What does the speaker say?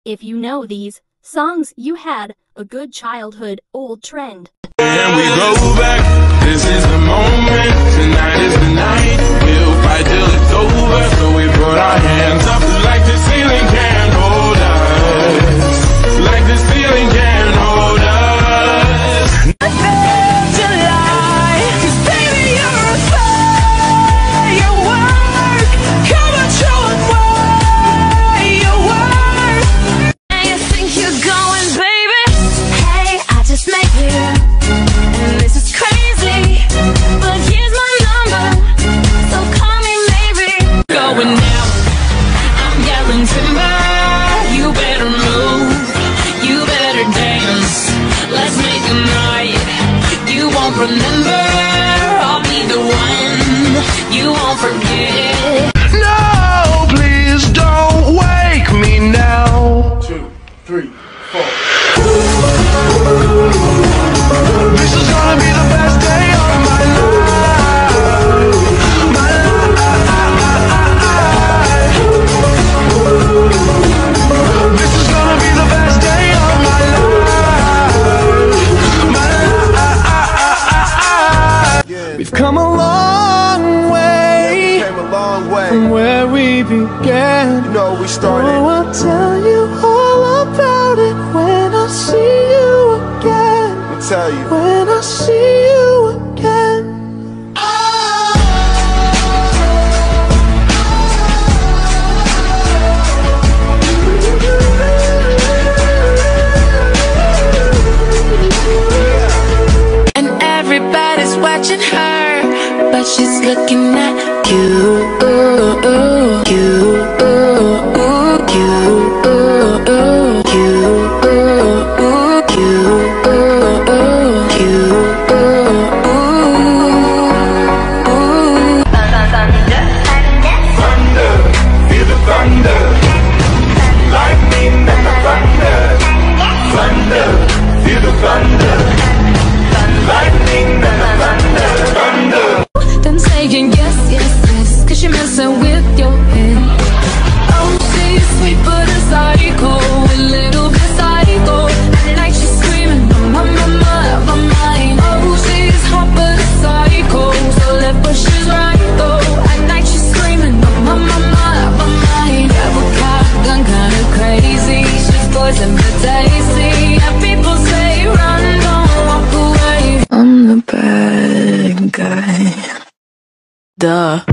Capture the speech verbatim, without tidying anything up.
If you know these songs, you had a good childhood old trend. And we go back, this is the moment, tonight is the night, we'll fight till it's over, so we put our hands up like the ceiling can't hold us, like the ceiling can't hold us. Remember, I'll be the one you won't forget. No, please don't wake me now. Two, three, four. This is gonna be the best day of my life. My life. This is gonna be the best day of my life. My life. We've come a long way, Yeah, we came a long way from where we began. You know, we started. Oh, I'll tell you all about it when I see you again. I'll tell you. When I see you again. And everybody's watching her, but she's looking at you. Ooh, ooh, you. Ooh, ooh, you. Ooh, ooh, you. Ooh, ooh, you. Ooh, ooh, you. Ooh, ooh, ooh. Thunder, feel the thunder, lightning and the thunder, thunder, feel the thunder, lightning and the thunder, thunder. Then saying yes, yes, yes, cause you're messing with your head. Oh, she's sweet but a psycho, a little bit psycho. At night she's screaming, my, my, my, my mind. Oh, she's hot but a psycho, so left but she's right though. At night she's screaming, my, my, my, my mind. Yeah, but gone kinda crazy, she's poison but tasty. And people say run, don't walk away. I'm the bad guy. Duh.